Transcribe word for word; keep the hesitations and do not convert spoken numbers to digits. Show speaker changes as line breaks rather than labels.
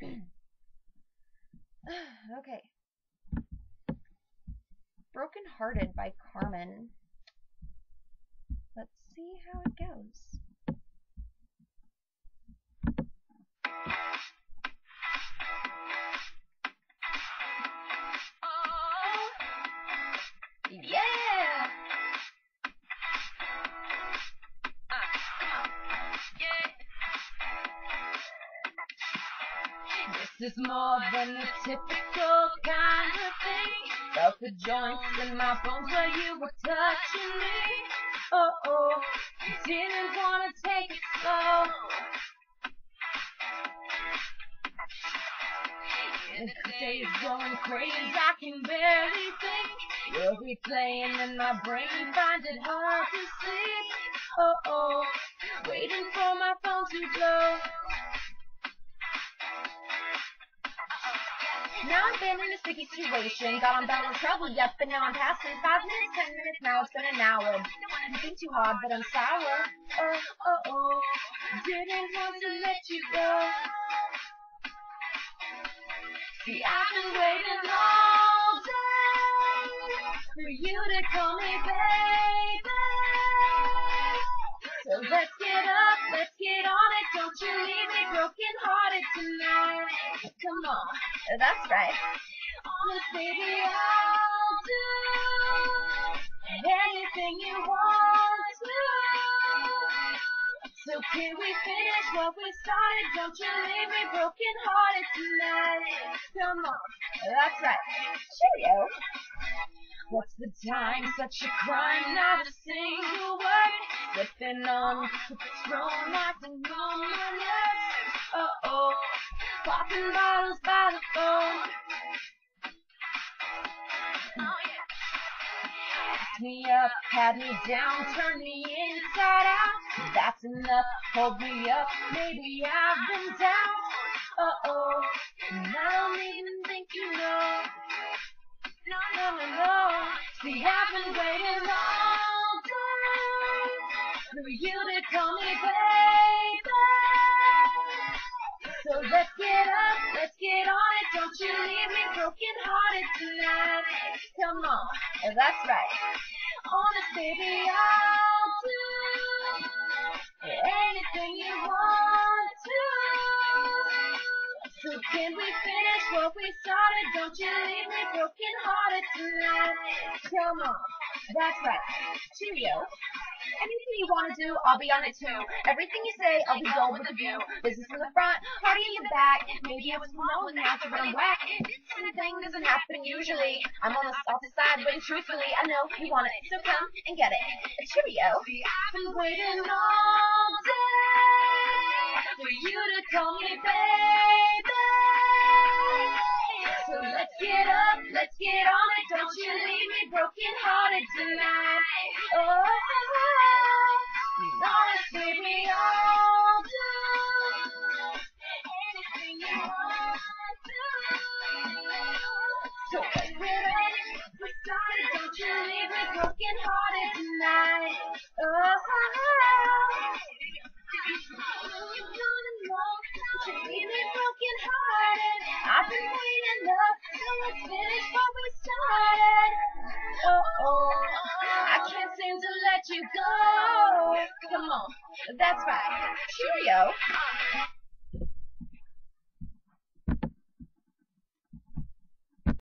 Okay. Brokenhearted by Karmin. Let's see how it goes. Oh, yeah! This is more than the typical kind of thing. Felt the joints in my bones where you were touching me. Oh, oh, didn't want to take it slow. And the day is going crazy, I can barely think. You're replaying in my brain, find it hard to sleep. Oh, oh, waiting for my phone to blow. Now I've been in a sticky situation, got on battle trouble, yep, but now I'm past it. Five minutes, ten minutes, now it's been an hour. You think too hard, but I'm sour. Oh, oh, oh, didn't want to let you go. See, I've been waiting all day for you to call me baby. So let's get up, let's get on it. Don't you leave me broken hearted tonight. Come on, that's right. Honest baby, I'll do anything you want to. So can we finish what we started? Don't you leave me broken hearted tonight. Come on, that's right. Cheerio. What's the time? Such a crime, not a single word. Slipping on the throne, acting on my nerves. Uh oh, popping bottles by the phone. Oh yeah. Picked me up, had me down, turned me inside out. That's enough, hold me up, maybe I've been down. Uh oh, and I don't even think you know. No, no, no, no. See, I've been waiting all day for you to call me baby. So let's get up, let's get on it. Don't you leave me broken hearted tonight. Come on, that's right. Honest baby, I'll do anything you want to. So can we finish what we started? Don't you leave me broken hearted tonight. Come on, that's right. Cheerio. Anything you want to do, I'll be on it too. Everything you say, I'll be gold with a view. Business in the front, party in the back. Maybe I was rolling after, but I'm whack. This kind of thing doesn't happen usually. I'm on the soft side, but truthfully, I know you want it. So come and get it. Cheerio. See, I've been waiting all day for you to call me baby. So let's get up, let's get on it. Don't you leave me broken hearted tonight. Oh, honest baby, I'll do anything you want to. So when we're ready, we started. Don't you leave me broken hearted tonight. Oh, you're gonna know. Don't you leave me broken hearted. I've been waiting up, so let's finish what we started. Oh, oh, I can't seem to let you go. Come on, that's right. Cheerio.